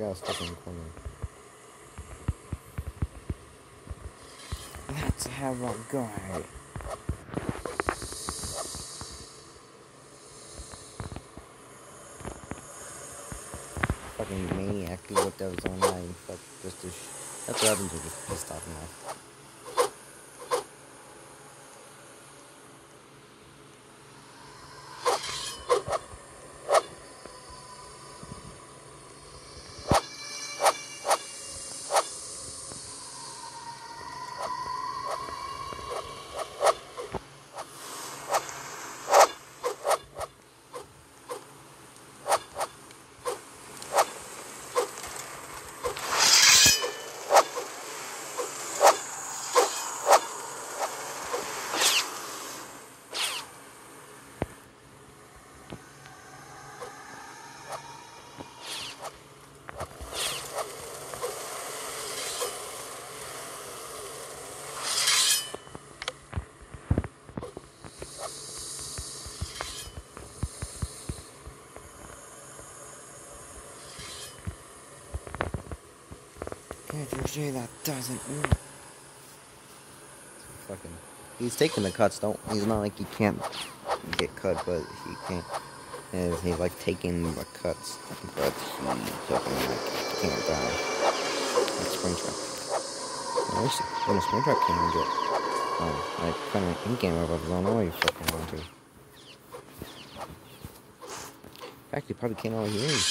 I was stuck in the corner. Let's have a go. Fucking maniac who whipped out his own eye and fuck just to that's what happens when you're just pissed off enough. Can't you see that doesn't work? Fucking. He's taking the cuts, he's not like he can't get cut, but he can't. He's like taking the cuts, but he fucking like can't die. Like Springtrap. I wish when a Springtrap can't get like kind of in game of his own way, you fucking want to. In fact, he probably can't all hear him.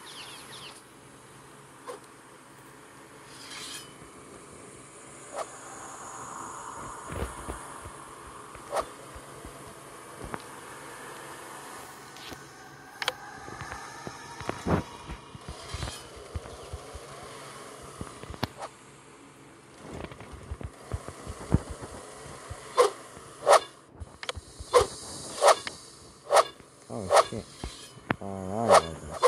Oh shit. Alright.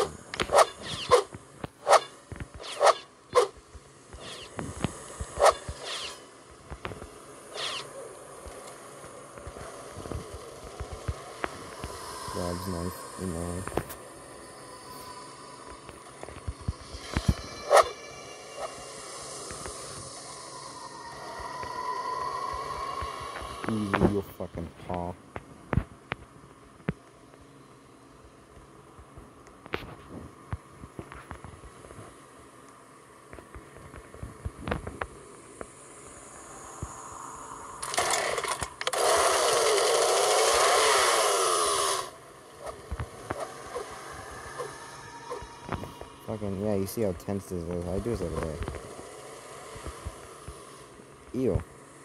Grabs knife in there. Easy your fucking paw. Fucking, yeah, you see how tense this is. I do this every day. Ew.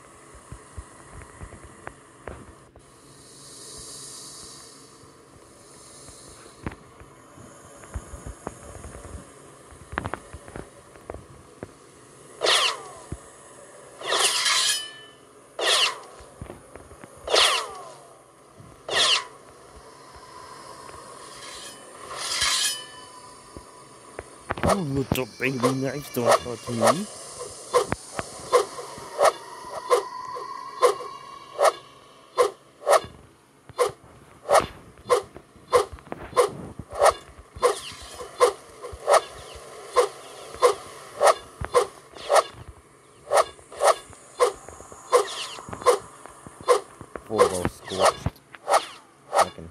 Oh, little baby knife, don't hurt me. Full scorched. Fucking.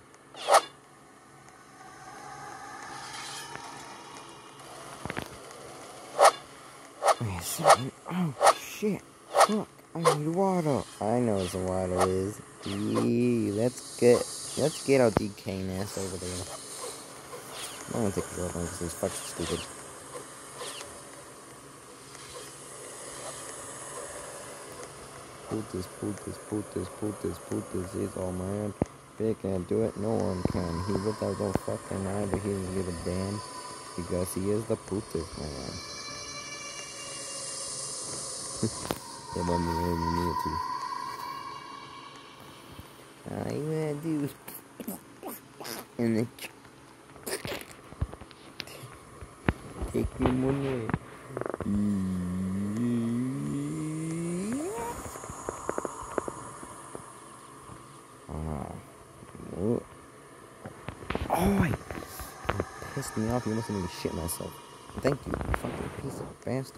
Wait a second. Oh shit. Fuck. I need water. I know what the water is. Yee, let's get our decaying ass over there. I'm gonna take the other one because he's fucking stupid. Put this. He's all man. They can't do it, no one can. He without no fucking eye, but he doesn't give a damn. Because he is the Putis man. They want me where you need to. All you gotta do is and then take your money. Oh, you pissed me off. You must have made me shit myself. Thank you, you fucking piece of bastard.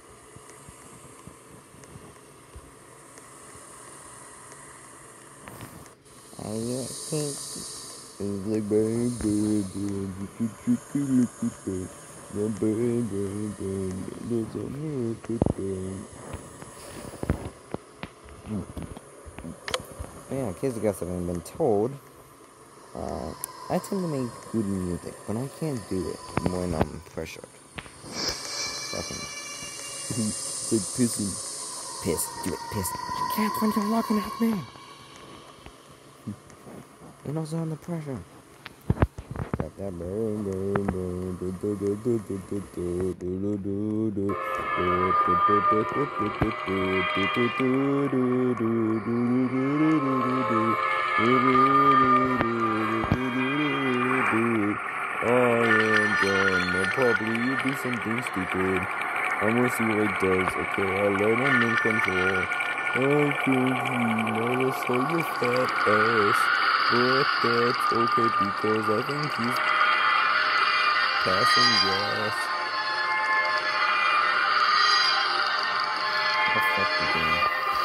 I can't. It's like bang, bang, bang, bang, bang, bang, bang, there's a miracle bang. Yeah, in case you guys haven't been told, I tend to make good music, but I can't do it when I'm pressured. Fucking. It's like pissing. Piss, do it, piss. You can't when you're looking at me. You're also under pressure. Got that burn, burn, burn, do do do do do do do do I am done. I'll probably do something stupid. I'm gonna see what it does. Okay, I'll let him in control. I think he might have saw your fat ass. But that's okay because I think he's passing gas. What the fuck you doing?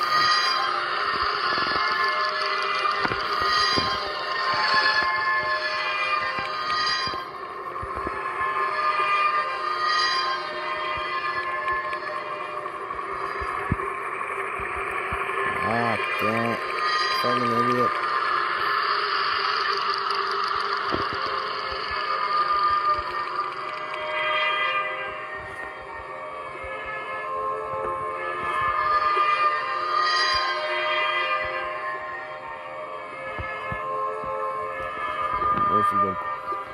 Ah, damn it. Fucking idiot. Where's he going?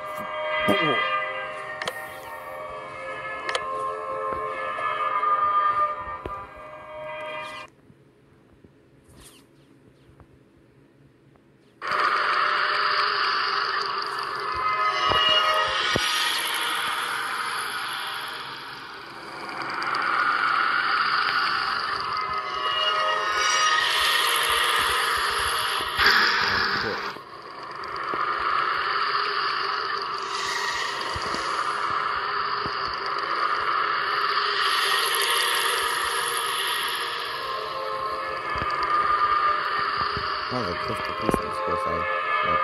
Not like crystal pieces, of course, like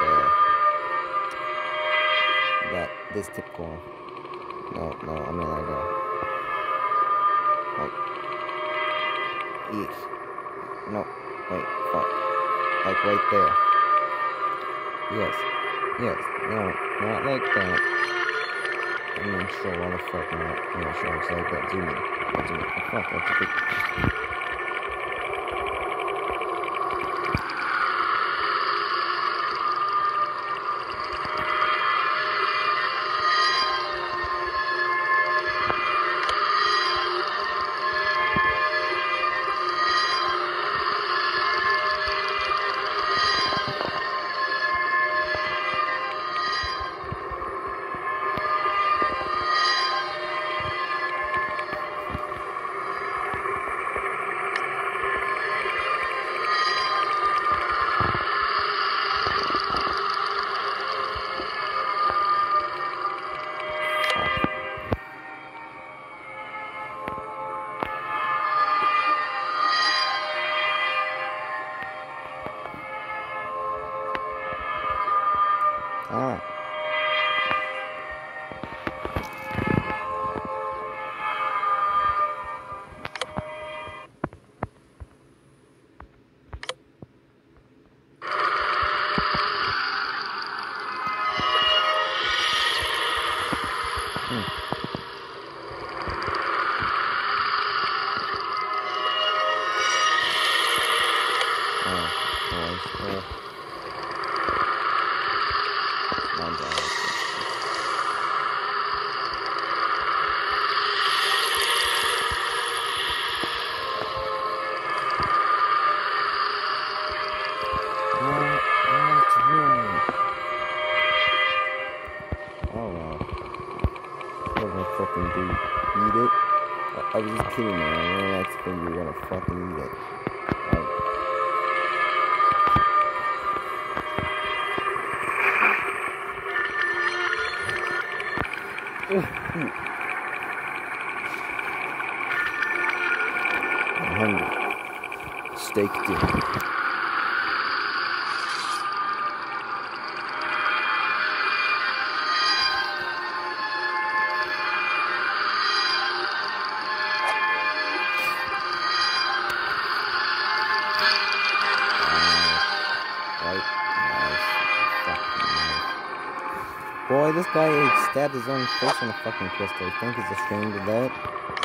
that, this typical, no, I mean each, no, wait, fuck, like right there, yes, no, not like that, I'm not sure what the fuck, I'm not sure, it's like that, zoom in, oh, fuck, that's a big, alright. Fucking do eat it. I was just kidding, man. I didn't expect you were gonna fucking eat it. Steak dinner. Boy, this guy stabbed his own face in a fucking crystal. You think he's ashamed of that?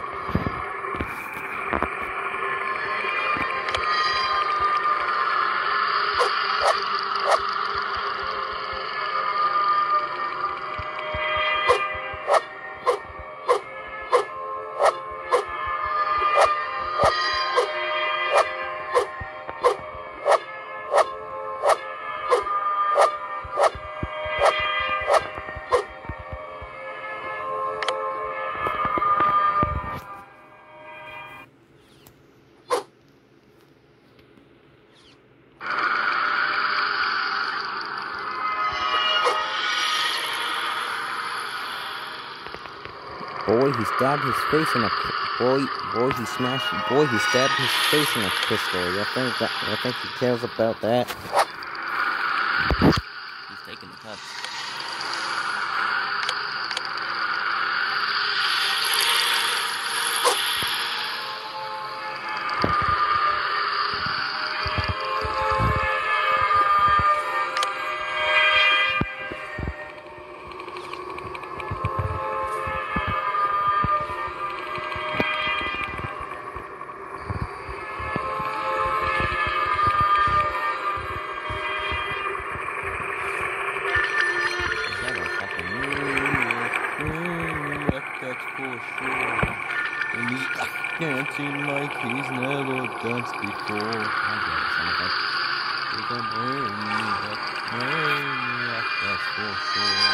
Boy, he stabbed his face in a boy. He stabbed his face in a crystal. You think he cares about that? He's taking the cuts. Dancing like he's never danced before. I get it, sound effect. He's a maniac, that's for sure.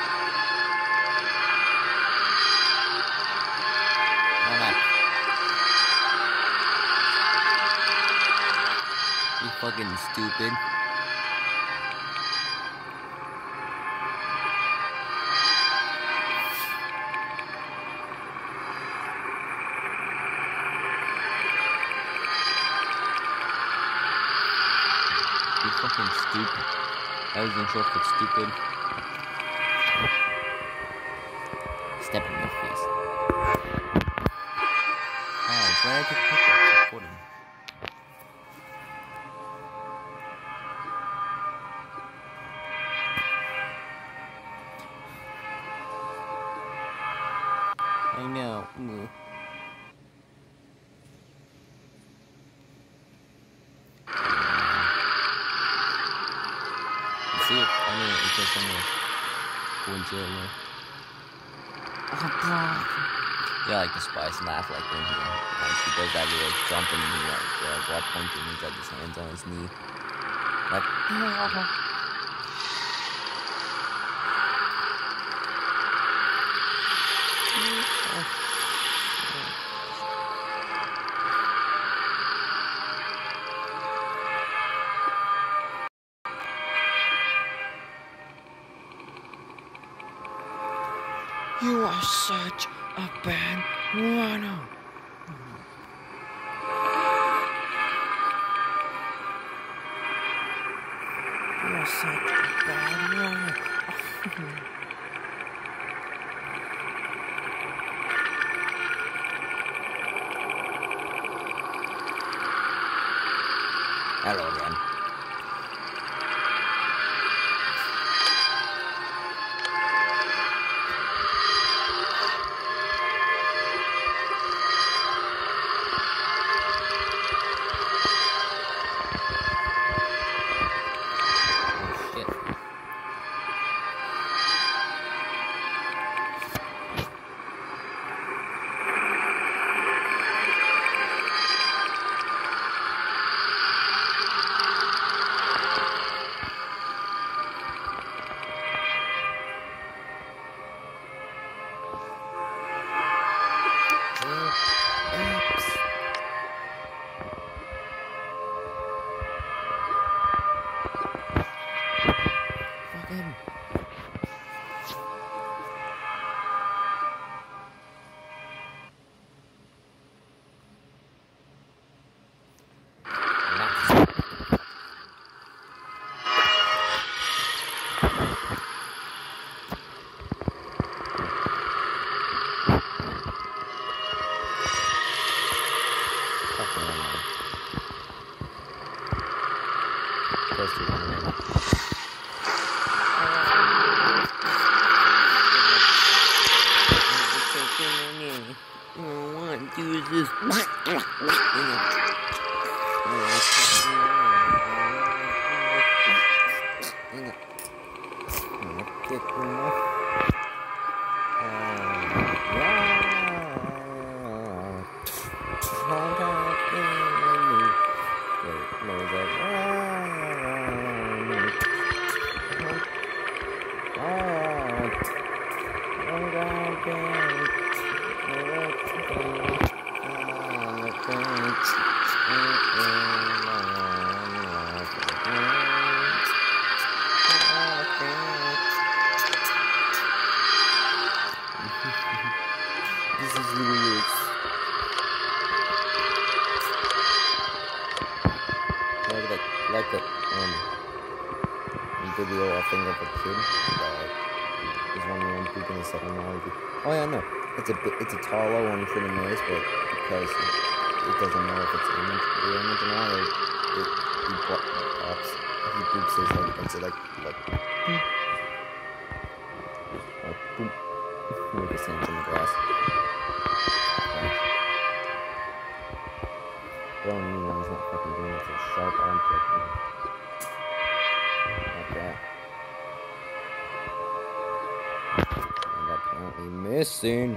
You fucking stupid. Fucking stupid. I wasn't sure if it's stupid. Step in your face. Alright, where I took a picture of recording. I know. See it? I mean, it's just somewhere. Go in jail now. Oh, bro. Yeah, like the spice laugh like when he does that little jump and he while pointing, he's got his hands on his knee. Like, you are such a bad runner. You are such a bad runner. Hello again. close to one. I want to use this. This is really like that video I think of a kid he's running around pooping his second mile. Oh yeah, no, it's a taller one for the nose, but because it doesn't know if it's image or not, he poops his head and so like boom. Make his hands in the grass. Throwing me when he's not fucking doing it. It's a sharp arm trick. Like that. And apparently missing.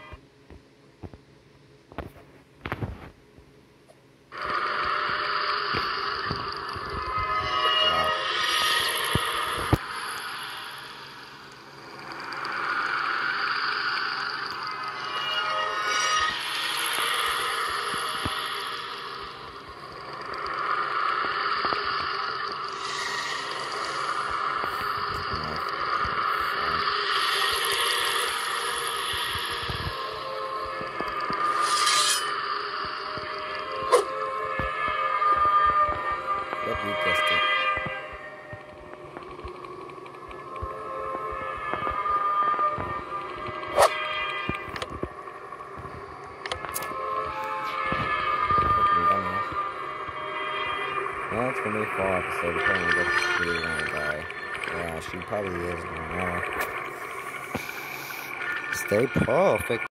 You guessed it. Well, it's gonna be a fall episode. Probably gonna die. Yeah, she probably is. Stay perfect.